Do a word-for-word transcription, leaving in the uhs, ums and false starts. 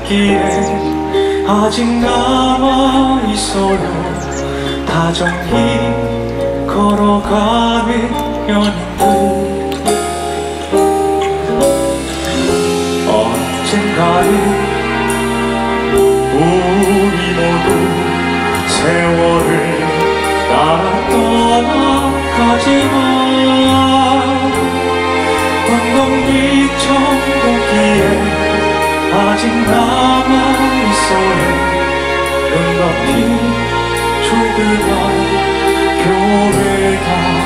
걷기에 아직 남아있어요. 다정히 걸어가는 연인들. 언젠가는 우리 모두 세월을 따라 떠나가지만 엉덩이처럼 걷기에 아직 남아있어요. 눈 덮인 조그만 교회가